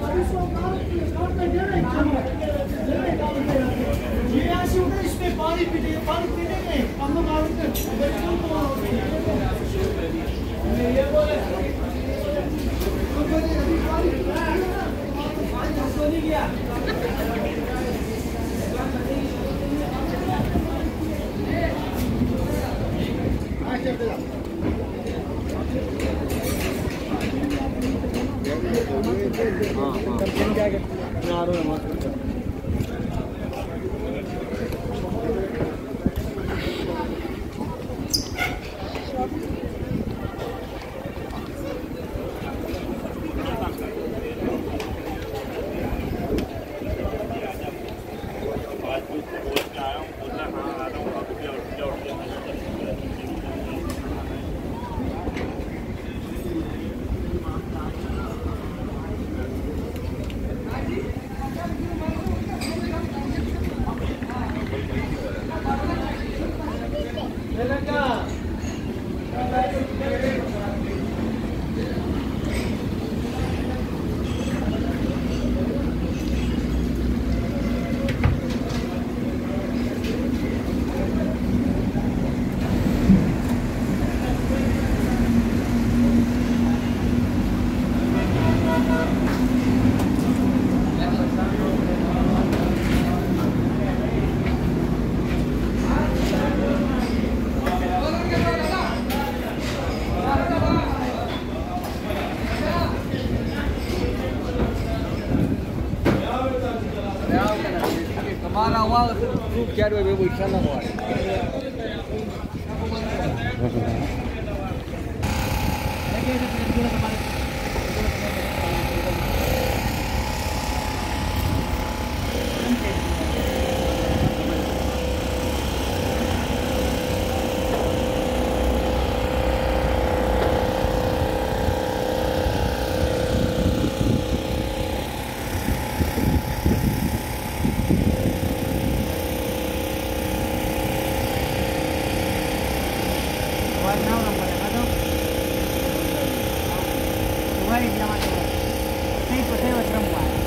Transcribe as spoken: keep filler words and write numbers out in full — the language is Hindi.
ये ऐसे होता है इसमें पानी पीते पानी पीने में हम लोग आते हैं बच्चों को ये बोले नहीं गया हाँ हाँ kemana awal tu kian dua ribu ikan awal. Sungai yang mana? Saya percaya macam mana?